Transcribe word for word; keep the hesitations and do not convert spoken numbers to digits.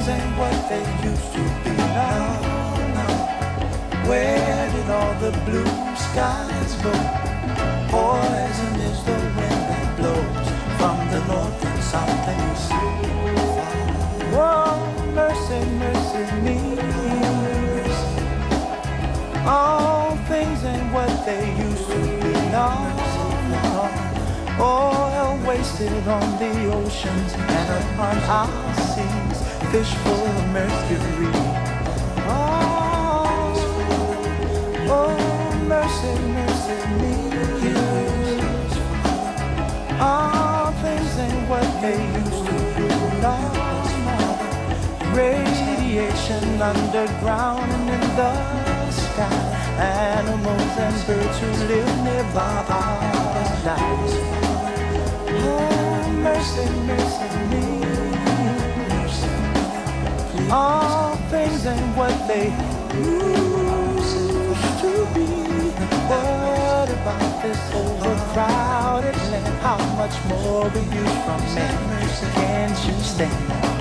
ain't what they used to be. No, no. Where did all the blue skies go? Poison is the wind that blows from the north and south and east. Oh, mercy, mercy me. All things ain't what they used to be. No, no. Oil wasted on the oceans and upon our seas, fish full of mercury. Oh, oh, mercy, mercy me. All things ain't what they used to be. No, no. Radiation underground and in the sky. Animals and birds who live nearby are dying. Oh, mercy, mercy me. All things ain't what they used to be. What about this overcrowded land? How much more will you from me? Can't you stand?